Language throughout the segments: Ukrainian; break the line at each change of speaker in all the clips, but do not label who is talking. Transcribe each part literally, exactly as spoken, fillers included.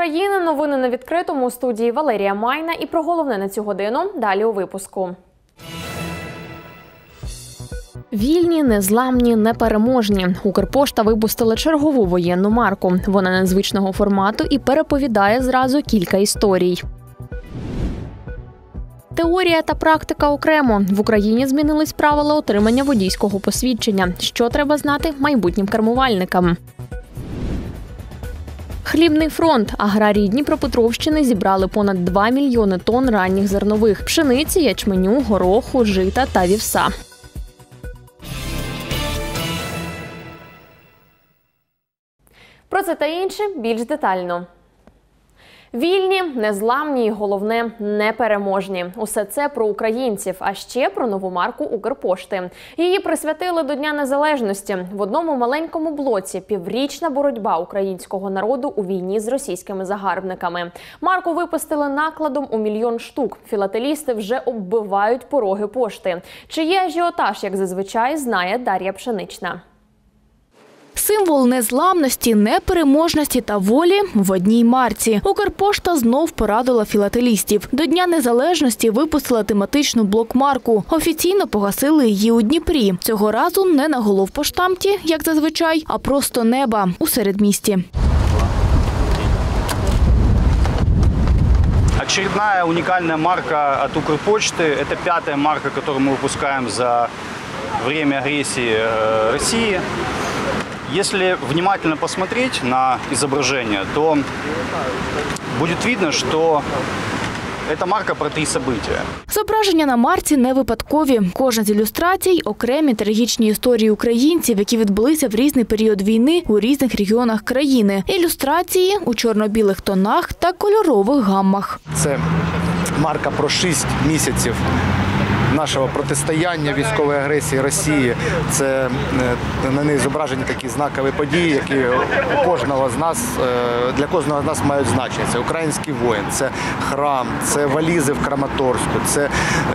України. Новини на відкритому. У студії Валерія Майна. І про головне на цю годину далі у випуску. Вільні, незламні, непереможні. Укрпошта випустила чергову воєнну марку. Вона незвичного формату і переповідає зразу кілька історій. Теорія та практика окремо. В Україні змінились правила отримання водійського посвідчення. Що треба знати майбутнім кермувальникам? Хлібний фронт. Аграрії Дніпропетровщини зібрали понад два мільйони тонн ранніх зернових – пшениці, ячменю, гороху, жита та вівса. Про це та інше більш детально. Вільні, незламні і, головне, непереможні. Усе це про українців, а ще про нову марку Укрпошти. Її присвятили до Дня Незалежності. В одному маленькому блоці – піврічна боротьба українського народу у війні з російськими загарбниками. Марку випустили накладом у мільйон штук. Філателісти вже оббивають пороги пошти. Чи є ажіотаж, як зазвичай, знає Дар'я Пшенична.
Символ незламності, непереможності та волі в одній марці. Укрпошта знов порадила філателістів. До Дня Незалежності випустила тематичну блокмарку. Офіційно погасили її у Дніпрі. Цього разу не на головпоштамті, як зазвичай, а просто неба у середмісті.
Очередная уникальная марка от Укрпочты. Это пятая марка, которую мы выпускаем за время агрессии России. Если внимательно посмотреть на изображение, то будет видно, что это марка про три события.
Зображення на марці не випадкові. Кожна з ілюстрацій – окремі трагічні історії українців, які відбулися в різний період війни у різних регіонах країни. Ілюстрації у чорно-білих тонах та кольорових гаммах.
Це марка про шість місяців нашого протистояння військової агресії Росії. Це на неї зображені такі знакові події, які у кожного з нас, для кожного з нас мають значення. Це український воїн, це храм, це валізи в Краматорську, це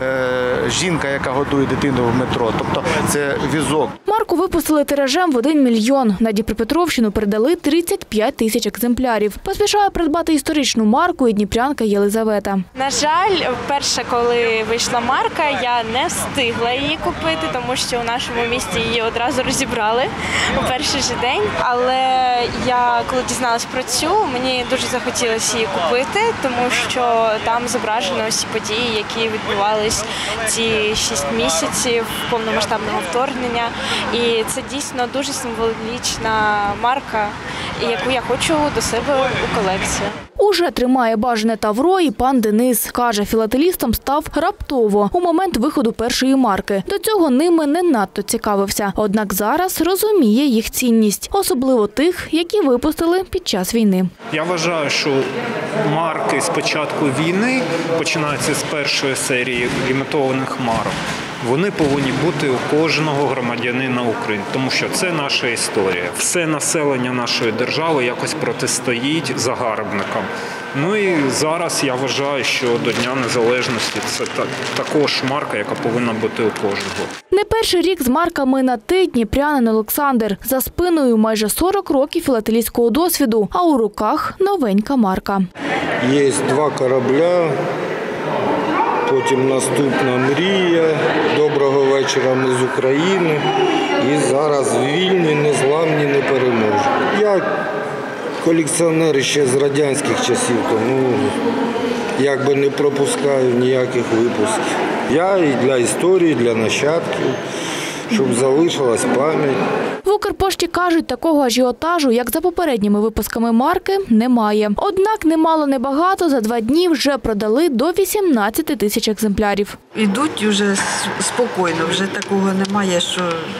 е, жінка, яка годує дитину в метро. Тобто це візок.
Марку випустили тиражем в один мільйон. На Дніпропетровщину передали тридцять п'ять тисяч екземплярів. Поспішає придбати історичну марку і дніпрянка Єлизавета.
На жаль, вперше, коли вийшла марка, я не встигла її купити, тому що у нашому місті її одразу розібрали у перший же день. Але я, коли дізналась про цю, мені дуже захотілося її купити, тому що там зображено усі події, які відбувались ці шість місяців повномасштабного вторгнення. І це дійсно дуже символічна марка, яку я хочу до себе у колекцію.
Уже тримає бажане тавро і пан Денис. Каже, філателістом став раптово, у момент виходу першої марки. До цього ними не надто цікавився. Однак зараз розуміє їх цінність. Особливо тих, які випустили під час війни.
Я вважаю, що марки з початку війни, починаються з першої серії лімітованих марок, вони повинні бути у кожного громадянина України, тому що це наша історія. Все населення нашої держави якось протистоїть загарбникам. Ну і зараз я вважаю, що до Дня Незалежності це також марка, яка повинна бути у кожного.
Не перший рік з марками на «ти» дніпрянин Олександр. За спиною майже сорок років філателістського досвіду, а у руках новенька марка.
Є два корабля. Потім наступна мрія, доброго вечора, ми з України. І зараз вільні, незламні, непереможні. Я колекціонер ще з радянських часів, тому якби не пропускаю ніяких випусків. Я і для історії, для нащадків, щоб залишилась пам'ять.
В Укрпошті кажуть, такого ажіотажу, як за попередніми випусками марки, немає. Однак немало небагато, за два дні вже продали до вісімнадцяти тисяч екземплярів.
Ідуть вже спокійно, вже такого немає, що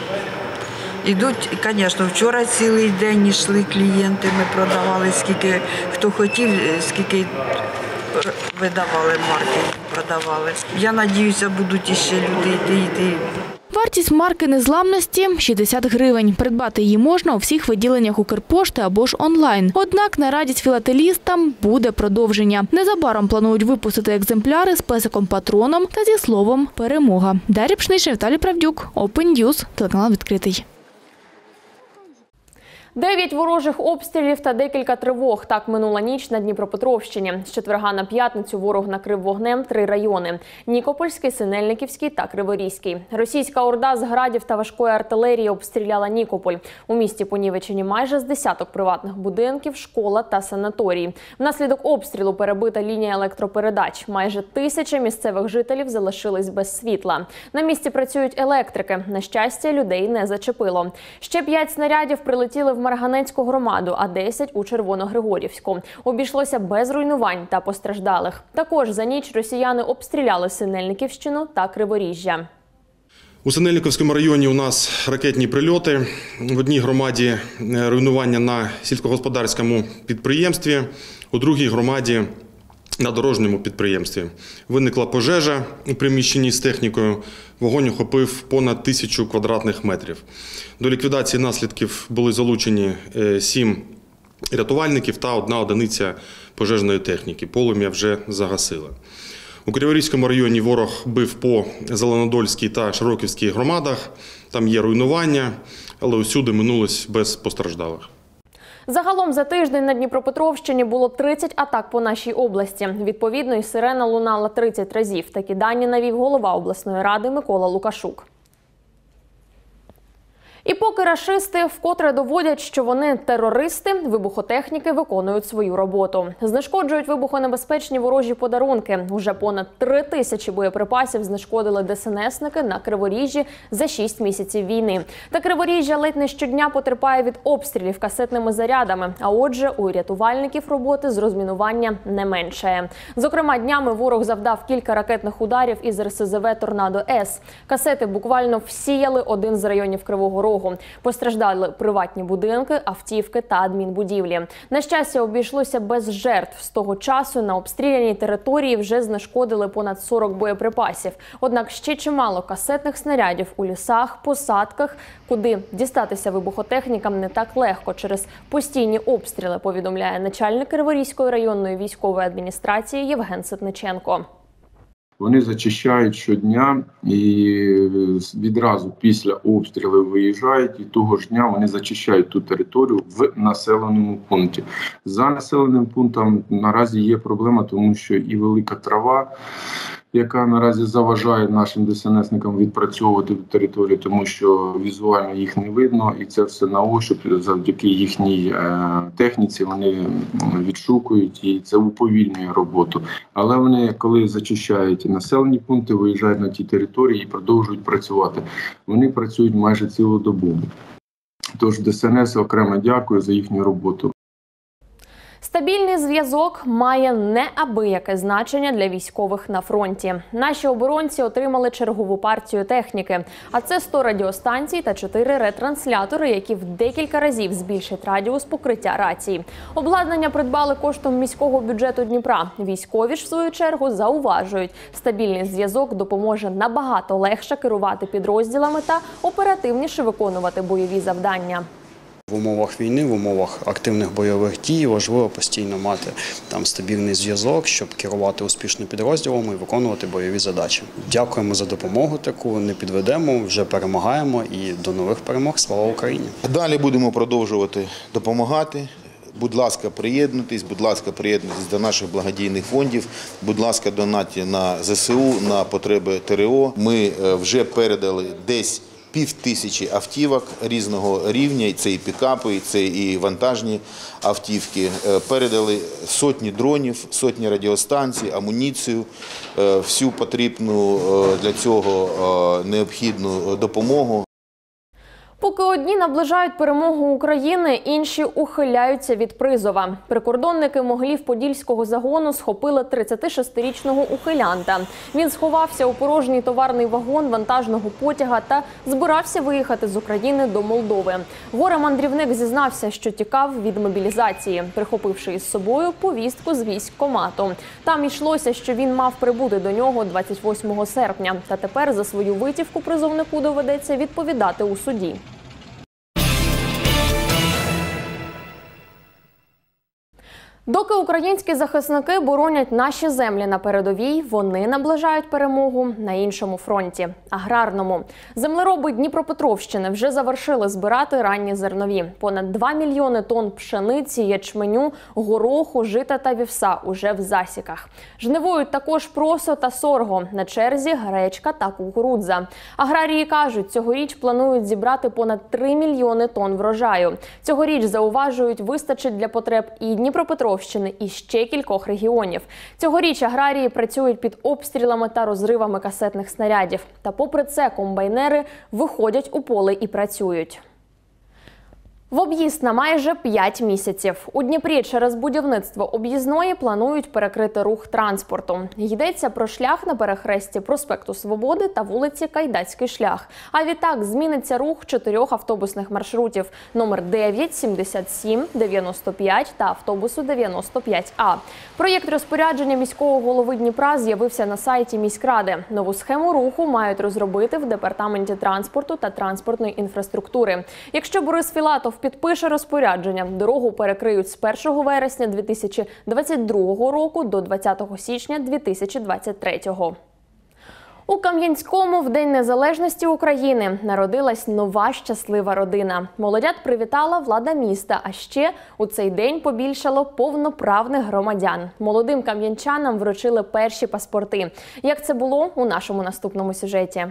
ідуть. Звісно, вчора цілий день йшли клієнти, ми продавали, скільки хто хотів, скільки видавали марки, продавали. Я сподіваюся, будуть іще люди йти, йти.
Вартість марки незламності – шістдесят гривень. Придбати її можна у всіх відділеннях Укрпошти або ж онлайн. Однак на радість філателістам буде продовження. Незабаром планують випустити екземпляри з песиком-патроном та зі словом «Перемога». Дар'я Пшенична, Віталій Правдюк, Open News, телеканал «Відкритий».
Дев'ять ворожих обстрілів та декілька тривог. Так минула ніч на Дніпропетровщині. З четверга на п'ятницю ворог накрив вогнем три райони – Нікопольський, Синельниківський та Криворізький. Російська орда з градів та важкої артилерії обстріляла Нікополь. У місті понівечені майже з десяток приватних будинків, школа та санаторії. Внаслідок обстрілу перебита лінія електропередач. Майже тисяча місцевих жителів залишились без світла. На місці працюють електрики. На щастя, людей не зачепило. Ще п'ять снарядів прилетіли в Марганецьку громаду, а десять у Червоногригорівську. Обійшлося без руйнувань та постраждалих. Також за ніч росіяни обстріляли Синельниківщину та Криворіжжя.
У Синельниківському районі у нас ракетні прильоти. В одній громаді руйнування на сільськогосподарському підприємстві, у другій громаді на дорожньому підприємстві. Виникла пожежа у приміщенні з технікою. Вогонь охопив понад тисячу квадратних метрів. До ліквідації наслідків були залучені сім рятувальників та одна одиниця пожежної техніки. Полум'я вже загасили. У Криворізькому районі ворог бив по Зеленодольській та Широківській громадах. Там є руйнування, але усюди минулось без постраждалих.
Загалом за тиждень на Дніпропетровщині було тридцять атак по нашій області. Відповідно, і сирена лунала тридцять разів. Такі дані навів голова обласної ради Микола Лукашук. І поки рашисти вкотре доводять, що вони терористи, вибухотехніки виконують свою роботу. Знешкоджують вибухонебезпечні ворожі подарунки. Уже понад три тисячі боєприпасів знешкодили ДСНСники на Криворіжжі за шість місяців війни. Та Криворіжжя ледь не щодня потерпає від обстрілів касетними зарядами. А отже, у рятувальників роботи з розмінування не меншає. Зокрема, днями ворог завдав кілька ракетних ударів із РСЗВ «Торнадо-С». Касети буквально всіяли один з районів Кривого Рогу. Постраждали приватні будинки, автівки та адмінбудівлі. На щастя, обійшлося без жертв. З того часу на обстріляній території вже знешкодили понад сорок боєприпасів. Однак ще чимало касетних снарядів у лісах, посадках, куди дістатися вибухотехнікам не так легко через постійні обстріли, повідомляє начальник Криворізької районної військової адміністрації Євген Ситниченко.
Вони зачищають щодня і відразу після обстрілів виїжджають, і того ж дня вони зачищають ту територію в населеному пункті. За населеним пунктом наразі є проблема, тому що і велика трава, яка наразі заважає нашим ДСНСникам відпрацьовувати територію, тому що візуально їх не видно, і це все на ощуп, завдяки їхній е, техніці вони відшукують, і це уповільнює роботу. Але вони, коли зачищають населені пункти, виїжджають на ті території і продовжують працювати. Вони працюють майже цілодобово. Тож ДСНС окремо дякую за їхню роботу.
Стабільний зв'язок має неабияке значення для військових на фронті. Наші оборонці отримали чергову партію техніки. А це сто радіостанцій та чотири ретранслятори, які в декілька разів збільшать радіус покриття рацій. Обладнання придбали коштом міського бюджету Дніпра. Військові ж, в свою чергу, зауважують, стабільний зв'язок допоможе набагато легше керувати підрозділами та оперативніше виконувати бойові завдання.
В умовах війни, в умовах активних бойових дій важливо постійно мати там стабільний зв'язок, щоб керувати успішно підрозділом і виконувати бойові задачі. Дякуємо за допомогу таку, не підведемо, вже перемагаємо і до нових перемог. Слава Україні!
Далі будемо продовжувати допомагати. Будь ласка, приєднуйтесь, будь ласка, приєднуйтесь до наших благодійних фондів, будь ласка, донатьте на ЗСУ, на потреби ТРО. Ми вже передали десь пів тисячі автівок різного рівня, це і пікапи, це і вантажні автівки. Передали сотні дронів, сотні радіостанцій, амуніцію, всю потрібну для цього необхідну допомогу.
Поки одні наближають перемогу України, інші ухиляються від призова. Прикордонники Могилів-Подільського загону схопили тридцятишестирічного ухилянта. Він сховався у порожній товарний вагон вантажного потяга та збирався виїхати з України до Молдови. Горе-мандрівник зізнався, що тікав від мобілізації, прихопивши із собою повістку з військкомату. Там йшлося, що він мав прибути до нього двадцять восьмого серпня. Та тепер за свою витівку призовнику доведеться відповідати у суді. Доки українські захисники боронять наші землі на передовій, вони наближають перемогу на іншому фронті – аграрному. Землероби Дніпропетровщини вже завершили збирати ранні зернові. Понад два мільйони тонн пшениці, ячменю, гороху, жита та вівса уже в засіках. Жнивують також просо та сорго, на черзі гречка та кукурудза. Аграрії кажуть, цьогоріч планують зібрати понад три мільйони тонн врожаю. Цьогоріч, зауважують, вистачить для потреб і Дніпропетровщини, і ще кількох регіонів. Цьогоріч аграрії працюють під обстрілами та розривами касетних снарядів. Та попри це комбайнери виходять у поле і працюють. В об'їзд на майже п'ять місяців. У Дніпрі через будівництво об'їзної планують перекрити рух транспорту. Йдеться про шлях на перехресті проспекту Свободи та вулиці Кайдацький шлях. А відтак зміниться рух чотирьох автобусних маршрутів – номер дев'ять, сімдесят сім, дев'яносто п'ять та автобусу дев'яносто п'ять А. Проєкт розпорядження міського голови Дніпра з'явився на сайті міськради. Нову схему руху мають розробити в департаменті транспорту та транспортної інфраструктури. Якщо Борис Філатов підпише розпорядження, дорогу перекриють з першого вересня дві тисячі двадцять другого року до двадцятого січня дві тисячі двадцять третього. У Кам'янському в День Незалежності України народилась нова щаслива родина. Молодят привітала влада міста, а ще у цей день побільшало повноправних громадян. Молодим кам'янчанам вручили перші паспорти. Як це було у нашому наступному сюжеті?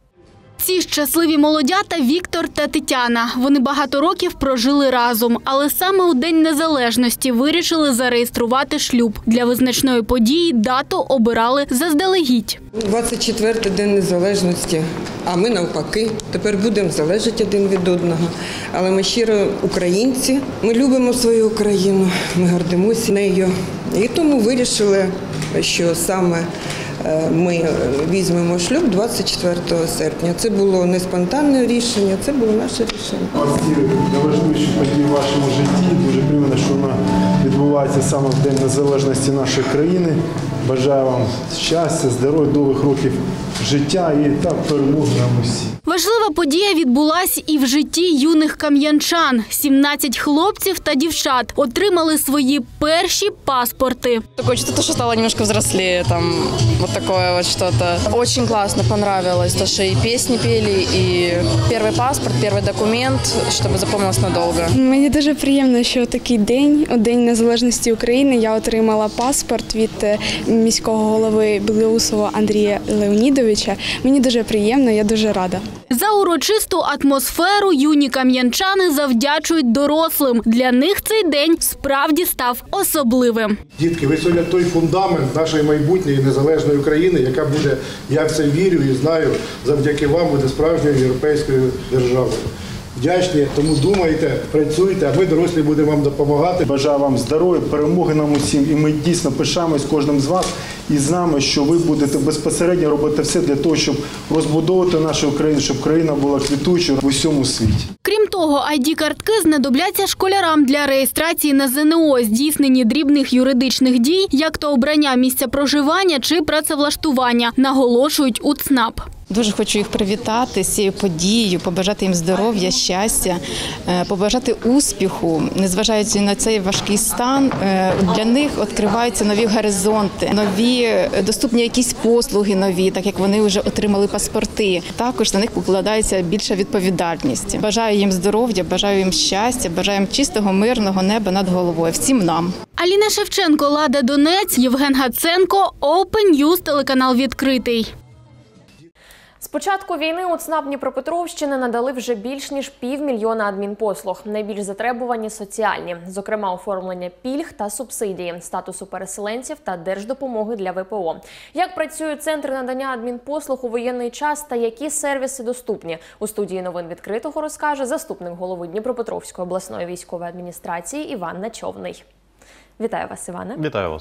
Ці щасливі молодята – Віктор та Тетяна. Вони багато років прожили разом, але саме у День Незалежності вирішили зареєструвати шлюб. Для визначної події дату обирали заздалегідь.
двадцять четвертий День Незалежності, а ми навпаки. Тепер будемо залежати один від одного. Але ми щиро українці, ми любимо свою Україну, ми гордимося нею. І тому вирішили, що саме ми візьмемо шлюб двадцять четвертого серпня. Це було не спонтанне рішення, це було наше рішення.
Ці найважливіші події в вашому житті. Дуже приємно, що вона відбувається саме в День Незалежності нашої країни. Бажаю вам щастя, здоров'я, довгих років життя і так перемоги нам усі.
Важлива подія відбулась і в житті юних кам'янчан. сімнадцять хлопців та дівчат отримали свої перші паспорти.
Такое чувство, что стало немножко взрослее, там, вот такое вот что-то. Очень классно, понравилось, то, что и песни пели, и первый паспорт, первый документ, чтобы запомнилось надолго.
Мені дуже приємно, що такий день, у День Незалежності України, я отримала паспорт від міського голови Білоусова Андрія Леонідовича. Мені дуже приємно, я дуже рада.
За урочисту атмосферу юні кам'янчани завдячують дорослим. Для них цей день справді став особливим.
Дітки, ви сьогодні той фундамент нашої майбутньої незалежної України, яка буде, я в це вірю і знаю, завдяки вам буде справжньою європейською державою. Вдячні, тому думайте, працюйте, а ми, дорослі, будемо вам допомагати.
Бажаю вам здоров'я, перемоги нам усім. І ми дійсно пишаємось кожним з вас і знаємо, що ви будете безпосередньо робити все для того, щоб розбудовувати нашу Україну, щоб країна була квітучою в усьому світі.
Крім того, ай ді-картки знадобляться школярам для реєстрації на зе ен о, здійснення дрібних юридичних дій, як то обрання місця проживання чи працевлаштування, наголошують у ЦНАП.
Дуже хочу їх привітати з цією подією, побажати їм здоров'я, щастя, побажати успіху. Незважаючи на цей важкий стан, для них відкриваються нові горизонти, нові доступні якісь послуги нові, так як вони вже отримали паспорти. Також на них покладається більша відповідальність. Бажаю їм здоров'я, бажаю їм щастя, бажаю їм чистого, мирного неба над головою. Всім нам.
Аліна Шевченко, Лада Донець, Євген Гаценко, Open News, телеканал «Відкритий».
З початку війни у ЦНАП Дніпропетровщини надали вже більш ніж півмільйона адмінпослуг. Найбільш затребувані – соціальні, зокрема оформлення пільг та субсидії, статусу переселенців та держдопомоги для ве пе о. Як працюють центри надання адмінпослуг у воєнний час та які сервіси доступні? У студії новин «Відкритого» розкаже заступник голови Дніпропетровської обласної військової адміністрації Іван Начовний. Вітаю вас, Іване.
Вітаю вас.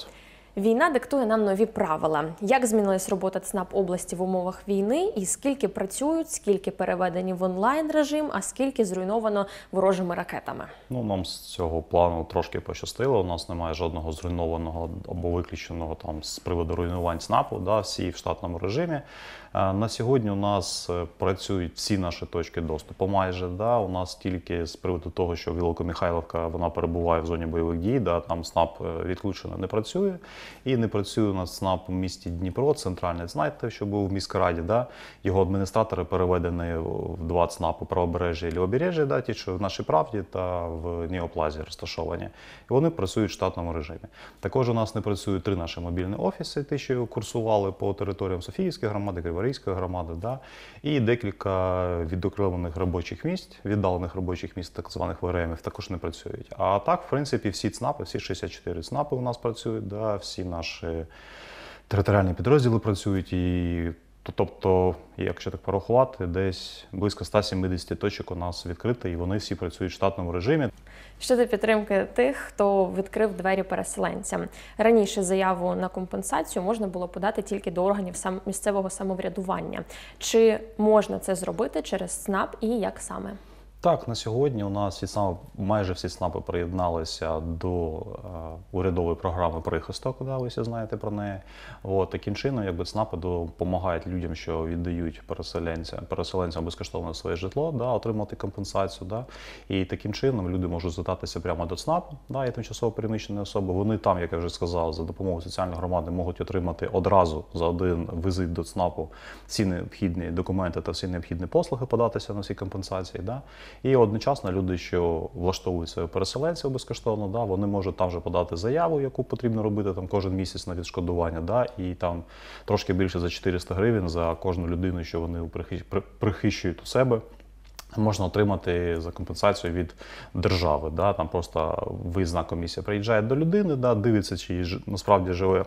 Війна диктує нам нові правила. Як змінилась робота ЦНАП області в умовах війни і скільки працюють, скільки переведені в онлайн-режим, а скільки зруйновано ворожими ракетами?
Ну, нам з цього плану трошки пощастило. У нас немає жодного зруйнованого або виключеного там з приводу руйнувань ЦНАПу, да, всі в штатному режимі. На сьогодні у нас працюють всі наші точки доступу майже. Да. У нас тільки з приводу того, що Великомихайлівка, вона перебуває в зоні бойових дій, да, там ЦНАП відключено не працює. І не працює у нас ЦНАП у місті Дніпро, центральний, знаєте, що був в міськраді, да? Його адміністратори переведені в два ЦНАПи правобережжя і лівобережжя, да? Ті, що в Нашій Правді та в Неоплазі розташовані. І вони працюють в штатному режимі. Також у нас не працюють три наші мобільні офіси, ті, що курсували по територіям Софіївської громади, Криворізької громади, да? І декілька відокремлених робочих місць, віддалених робочих місць, так званих ВРМів, також не працюють. А так, в принципі, всі ЦНАПи, всі шістдесят чотири ЦНАПи у нас працюють, да? Всі наші територіальні підрозділи працюють, і, тобто, якщо так порахувати, десь близько ста сімдесяти точок у нас відкрито, і вони всі працюють в штатному режимі.
Щодо підтримки тих, хто відкрив двері переселенцям. Раніше заяву на компенсацію можна було подати тільки до органів місцевого самоврядування. Чи можна це зробити через ЦНАП і як саме?
Так, на сьогодні у нас всі ЦНАПи, майже всі ЦНАПи приєдналися до е, урядової програми «Прихисток», да, ви всі знаєте про неї. От, таким чином, якби ЦНАПи допомагають людям, що віддають переселенцям, переселенцям безкоштовно своє житло, да, отримати компенсацію. Да. І таким чином люди можуть звертатися прямо до ЦНАПу, да, і тимчасово переміщені особи. Вони там, як я вже сказав, за допомогою соціальної громади можуть отримати одразу за один візит до ЦНАПу всі необхідні документи та всі необхідні послуги, податися на всі компенсації. Да. І одночасно люди, що влаштовують своїх переселенців безкоштовно, да, вони можуть там же подати заяву, яку потрібно робити там кожен місяць на відшкодування, да, і там трошки більше за чотириста гривень за кожну людину, що вони прихищують у себе, можна отримати за компенсацію від держави. Да, там просто виїзна комісія приїжджає до людини, да, дивиться, чи насправді живе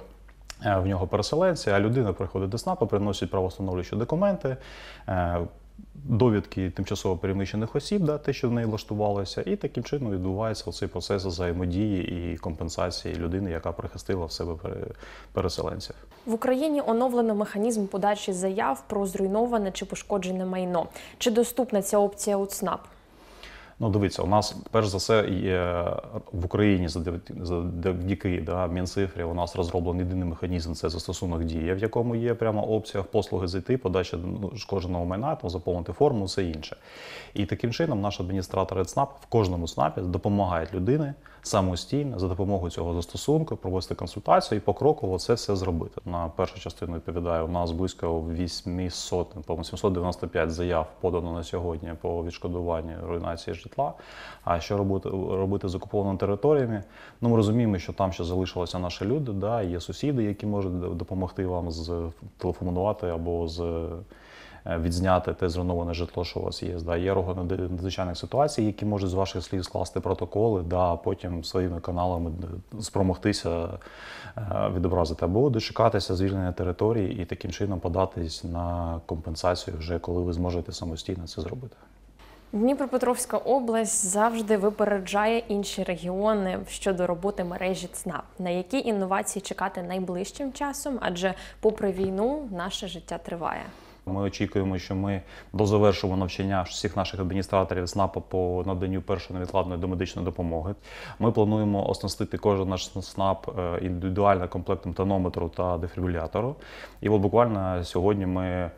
в нього переселенці, а людина приходить до ЦНАПу, приносить правовстановлюючі документи, довідки тимчасово переміщених осіб, да, те, що в неї влаштувалося, і таким чином відбувається цей процес взаємодії і компенсації людини, яка прихистила в себе переселенців.
В Україні оновлено механізм подачі заяв про зруйноване чи пошкоджене майно. Чи доступна ця опція у ЦНАП?
Ну, дивіться, у нас, перш за все, є в Україні завдяки да, Мінцифрі у нас розроблений єдиний механізм – це застосунок «Дія», в якому є прямо опція послуги зайти, подача пошкодженого майна, там, заповнити форму, все інше. І таким чином наші адміністратори ЦНАП в кожному ЦНАПі допомагають людині самостійно за допомогою цього застосунку провести консультацію і покроково це все зробити. На першу частину, відповідаю, у нас близько вісімсот, по-моєму, сімсот дев'яносто п'ять заяв подано на сьогодні по відшкодуванню руйнації житла. А що робити, робити з окупованими територіями? Ну, ми розуміємо, що там ще залишилися наші люди, да, є сусіди, які можуть допомогти вам зтелефонувати або з відзняти те зруйноване житло, що у вас є. Да. Є органи надзвичайних ситуацій, які можуть з ваших слів скласти протоколи, да, а потім своїми каналами спромогтися відобразити. Або дочекатися звільнення території і таким чином податись на компенсацію вже, коли ви зможете самостійно це зробити.
Дніпропетровська область завжди випереджає інші регіони щодо роботи мережі ЦНАП. На які інновації чекати найближчим часом? Адже попри війну наше життя триває.
Ми очікуємо, що ми дозавершимо навчання всіх наших адміністраторів ЦНАПу по наданню першої невідкладної домедичної допомоги. Ми плануємо оснастити кожен наш ЦНАП індивідуальним комплектом тонометру та дефібрилятору. І от буквально сьогодні ми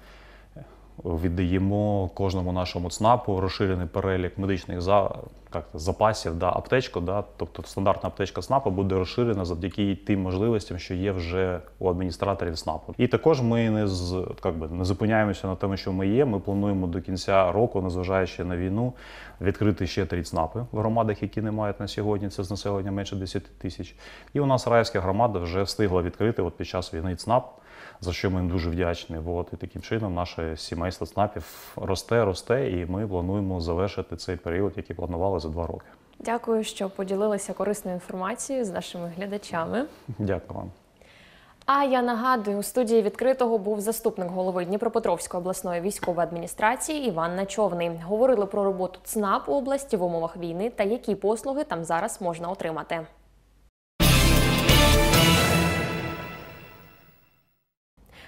віддаємо кожному нашому ЦНАПу розширений перелік медичних за, як, запасів, да, аптечку, да, тобто стандартна аптечка ЦНАПу буде розширена завдяки тим можливостям, що є вже у адміністраторів ЦНАПу. І також ми не, з, як би, не зупиняємося на тому, що ми є, ми плануємо до кінця року, незважаючи на війну, відкрити ще три ЦНАПи в громадах, які не мають на сьогодні, це з населення менше десяти тисяч. І у нас Раївська громада вже встигла відкрити от під час війни ЦНАП, за що ми їм дуже вдячні. От, і таким чином наше сімейство ЦНАПів росте, росте, і ми плануємо завершити цей період, який планували за два роки.
Дякую, що поділилися корисною інформацією з нашими глядачами.
Дякую вам.
А я нагадую, у студії «Відкритого» був заступник голови Дніпропетровської обласної військової адміністрації Іван Начовний. Говорили про роботу ЦНАП області в умовах війни та які послуги там зараз можна отримати.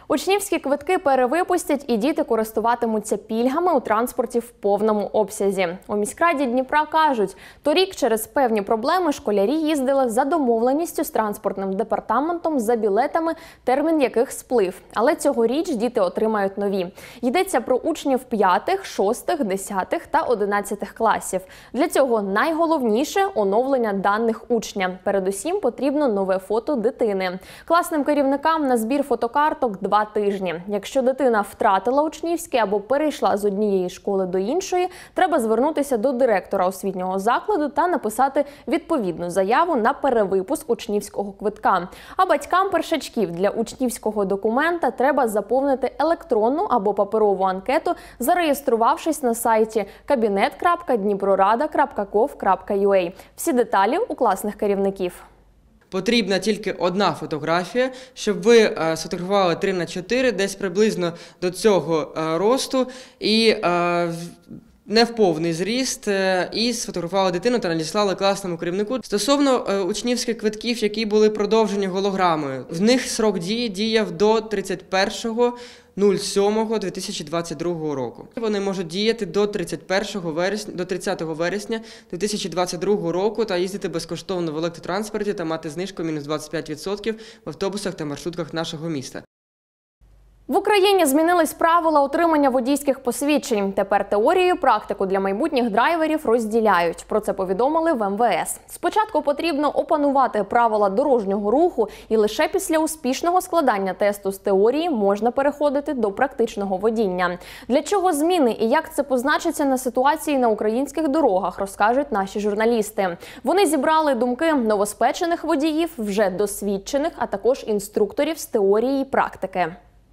Учнівські квитки перевипустять і діти користуватимуться пільгами у транспорті в повному обсязі. У міськраді Дніпра кажуть, торік через певні проблеми школярі їздили за домовленістю з транспортним департаментом за білетами, термін яких сплив. Але цьогоріч діти отримають нові. Йдеться про учнів п'ятих, шостих, десятих та одинадцятих класів. Для цього найголовніше – оновлення даних учня. Передусім потрібно нове фото дитини. Класним керівникам на збір фотокарток – два тижні. Якщо дитина втратила учнівське або перейшла з однієї школи до іншої, треба звернутися до директора освітнього закладу та написати відповідну заяву на перевипуск учнівського квитка. А батькам першачків для учнівського документа треба заповнити електронну або паперову анкету, зареєструвавшись на сайті кабінет крапка дніпрорада крапка ков крапка ю а. Всі деталі у класних керівників.
Потрібна тільки одна фотографія, щоб ви сфотографували три на чотири, десь приблизно до цього росту, і не в повний зріст, і сфотографували дитину та надіслали класному керівнику. Стосовно учнівських квитків, які були продовжені голограмою, в них срок дії діяв до тридцять першого сьомого дві тисячі двадцять другого року. Вони можуть діяти до тридцять першого вересня, до тридцятого вересня дві тисячі двадцять другого року та їздити безкоштовно в електротранспорті та мати знижку мінус двадцять п'ять відсотків в автобусах та маршрутках нашого міста.
В Україні змінились правила отримання водійських посвідчень. Тепер теорію і практику для майбутніх драйверів розділяють. Про це повідомили в ем ве ес. Спочатку потрібно опанувати правила дорожнього руху, і лише після успішного складання тесту з теорії можна переходити до практичного водіння. Для чого зміни і як це позначиться на ситуації на українських дорогах, розкажуть наші журналісти. Вони зібрали думки новоспечених водіїв, вже досвідчених, а також інструкторів з теорії і практики.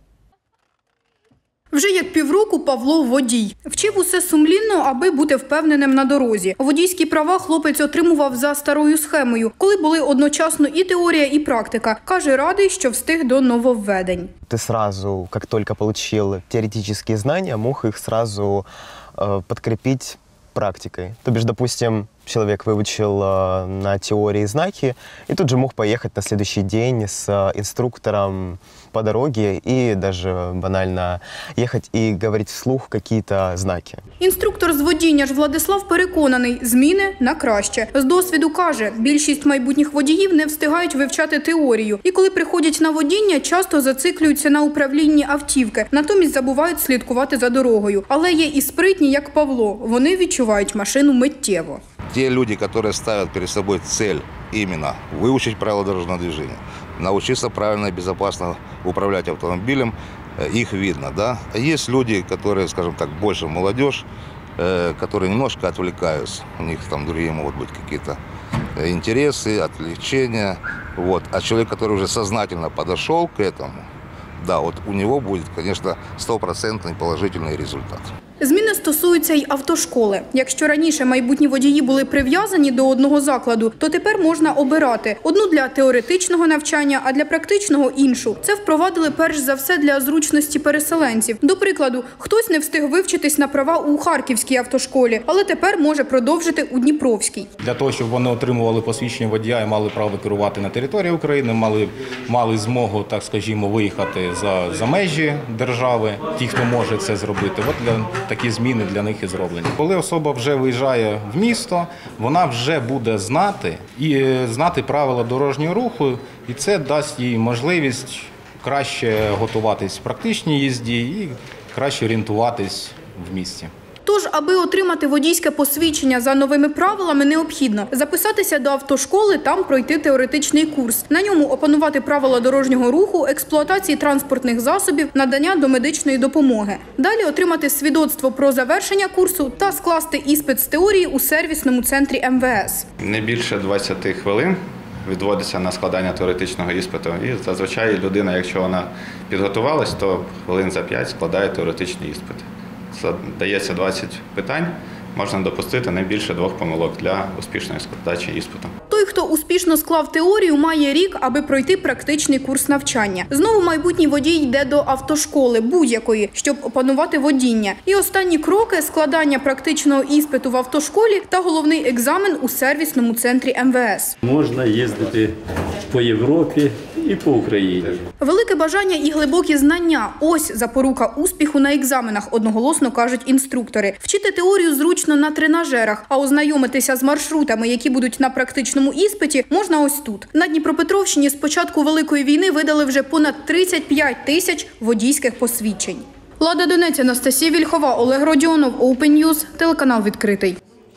Вже як півроку Павло – водій. Вчив усе сумлінно, аби бути впевненим на дорозі. Водійські права хлопець отримував за старою схемою, коли були одночасно і теорія, і практика. Каже, радий, що встиг до нововведень.
Ти сразу, як тільки отримав теоретичні знання, мог їх сразу э, підкріпити практикой. То бишь, допустим, человек выучил э, на теории знаки и тут же мог поехать на следующий день с э, инструктором по дороге и даже банально ехать и говорить вслух какие-то знаки.
Інструктор з водіння ж Владислав переконаний, зміни на краще. З досвіду каже, більшість майбутніх водіїв не встигають вивчати теорію. І коли приходять на водіння, часто зациклюються на управлінні автівки, натомість забувають слідкувати за дорогою. Але є і спритні, як Павло. Вони відчувають машину миттєво.
Те люди, которые ставят перед собой цель именно выучить правила дорожного движения, научиться правильно и безопасно управлять автомобилем, их видно, да. А есть люди, которые, скажем так, больше молодежь, которые немножко отвлекаются, у них там другие могут быть какие-то интересы, отвлечения, вот. А человек, который уже сознательно подошел к этому, да, вот у него будет, конечно, стопроцентный положительный результат.
Зміни стосуються й автошколи. Якщо раніше майбутні водії були прив'язані до одного закладу, то тепер можна обирати. Одну для теоретичного навчання, а для практичного – іншу. Це впровадили перш за все для зручності переселенців. До прикладу, хтось не встиг вивчитись на права у Харківській автошколі, але тепер може продовжити у Дніпровській.
Для того, щоб вони отримували посвідчення водія і мали право керувати на території України, мали, мали змогу, так скажімо, виїхати за, за межі держави, ті, хто може це зробити. От для такі зміни для них і зроблені. Коли особа вже виїжджає в місто, вона вже буде знати і знати правила дорожнього руху, і це дасть їй можливість краще готуватись в практичній їзді і краще орієнтуватись в місті.
Тож, аби отримати водійське посвідчення за новими правилами, необхідно записатися до автошколи, там пройти теоретичний курс. На ньому опанувати правила дорожнього руху, експлуатації транспортних засобів, надання домедичної допомоги. Далі отримати свідоцтво про завершення курсу та скласти іспит з теорії у сервісному центрі ем ве ес.
Не більше двадцяти хвилин відводиться на складання теоретичного іспиту. І зазвичай людина, якщо вона підготувалась, то хвилин за п'ять складає теоретичний іспит. Дається двадцять питань, можна допустити не більше двох помилок для успішної складачі іспиту.
Той, хто успішно склав теорію, має рік, аби пройти практичний курс навчання. Знову майбутній водій йде до автошколи, будь-якої, щоб опанувати водіння. І останні кроки – складання практичного іспиту в автошколі та головний екзамен у сервісному центрі ем ве ес.
Можна їздити по Європі
і по Україні.
Велике бажання і глибокі знання – ось запорука успіху на екзаменах, одноголосно кажуть інструктори. Вчити теорію зручно на тренажерах, а ознайомитися з маршрутами, які будуть на практичному іспиті, можна ось тут. На Дніпропетровщині з початку Великої війни видали вже понад тридцять п'ять тисяч водійських посвідчень. Лада Донець, Анастасія Вільхова, Олег Родіонов, Open News, телеканал «Відкритий».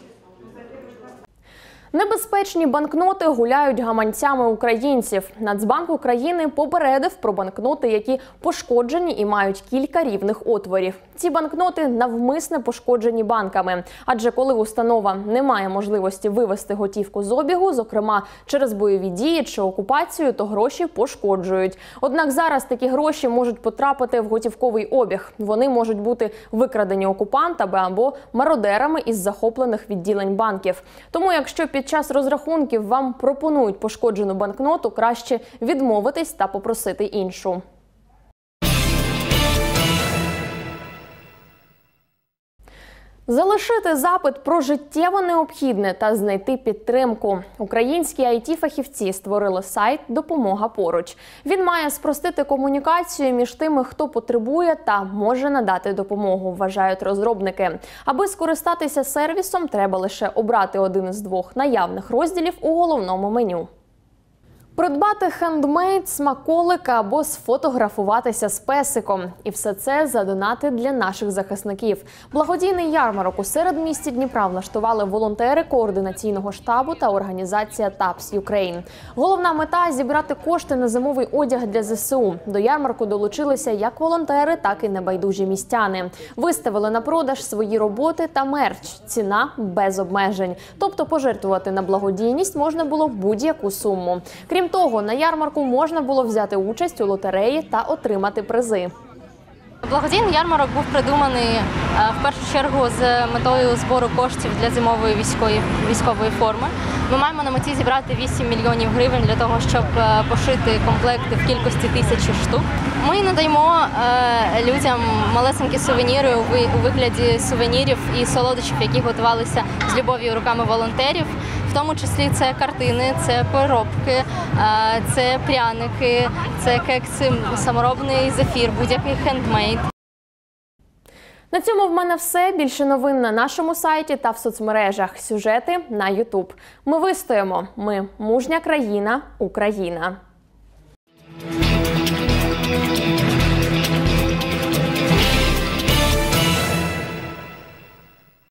Небезпечні банкноти гуляють гаманцями українців. Нацбанк України попередив про банкноти, які пошкоджені і мають кілька рівних отворів. Ці банкноти навмисне пошкоджені банками. Адже коли установа не має можливості вивести готівку з обігу, зокрема через бойові дії чи окупацію, то гроші пошкоджують. Однак зараз такі гроші можуть потрапити в готівковий обіг. Вони можуть бути викрадені окупантами або мародерами із захоплених відділень банків. Тому якщо під Під час розрахунків вам пропонують пошкоджену банкноту, краще відмовитись та попросити іншу. Залишити запит про життєво необхідне та знайти підтримку. Українські ай ті-фахівці створили сайт «Допомога поруч». Він має спростити комунікацію між тими, хто потребує та може надати допомогу, вважають розробники. Аби скористатися сервісом, треба лише обрати один із двох наявних розділів у головному меню. Придбати хендмейд, смаколик або сфотографуватися з песиком. І все це задонати для наших захисників. Благодійний ярмарок у середмісті Дніпра влаштували волонтери координаційного штабу та організація тапс Ukraine. Головна мета – зібрати кошти на зимовий одяг для зе се у. До ярмарку долучилися як волонтери, так і небайдужі містяни. Виставили на продаж свої роботи та мерч. Ціна без обмежень. Тобто пожертвувати на благодійність можна було будь-яку суму. Крім того, на ярмарку можна було взяти участь у лотереї та отримати призи.
Благодійний ярмарок був придуманий в першу чергу з метою збору коштів для зимової військової, військової форми. Ми маємо на меті зібрати вісім мільйонів гривень для того, щоб пошити комплекти в кількості тисячі штук. Ми надаємо людям малесенькі сувеніри у вигляді сувенірів і солодощів, які готувалися з любов'ю руками волонтерів. В тому числі це картини, це поробки, це пряники, це кекси, саморобний зефір, будь-який хендмейд.
На цьому в мене все. Більше новин на нашому сайті та в соцмережах. Сюжети на ютуб. Ми вистоїмо. Ми – мужня країна, Україна.